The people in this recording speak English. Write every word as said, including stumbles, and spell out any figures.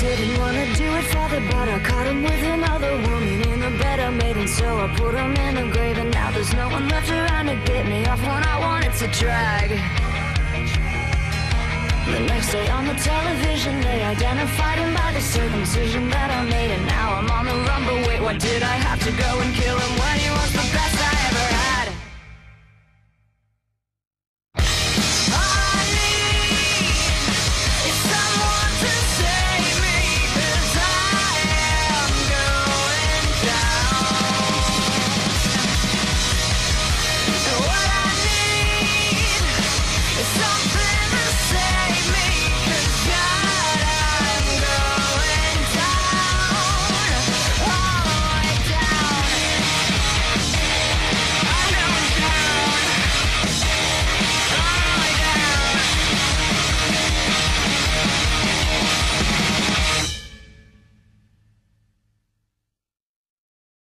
didn't wanna do it, father, but I caught him with another woman in the bed I made, and so I put him in a grave. And now there's no one left around to get me off when I wanted to drag. The next day on the television, they identified him by the circumcision that I made. And now I'm on the run, but wait, why did I have to go and kill him when he was the best I